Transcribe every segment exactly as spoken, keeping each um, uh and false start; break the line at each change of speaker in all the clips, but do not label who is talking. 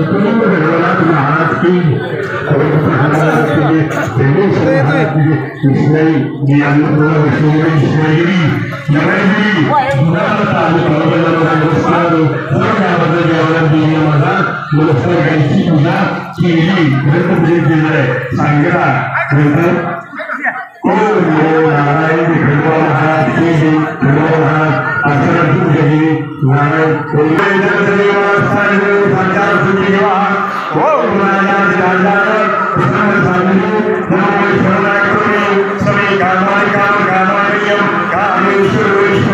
सतुलिंग भगवनाथ महाराज की विष्णई विष्णगिरी नवगिरी नमस्कारांची पूजा केली सांगितला नारायण महाराज की महाराज आचरण केली नारायण सभी कामाय काम कामाय कामेश्वर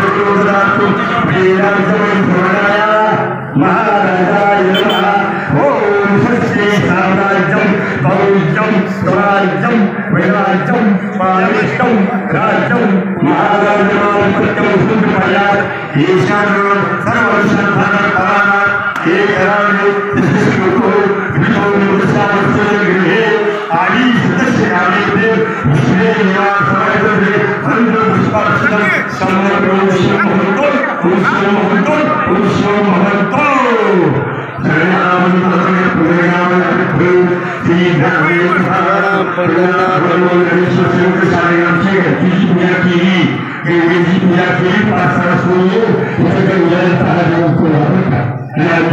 महाराजाय ओम सच्चे साम्राज्यम पौज्यम स्वराज्यम वैराज्यम पालिष्टम राज्यम महाराजम सत्यम सुंदरया ईशान सर्वसंधान पाना एकराने को विष्णु प्रसाद गृहे आदि सदस्य आले विष्णु निवास समाजले अंध पुष्पार्चन समग्र महंतो पुष्प महंतो पुष्प महंतो शरणाम भगवान पुण्याम श्री नारायण भगवान शिव साईराम की पूजा की देवी की पूजा की पास पास को ये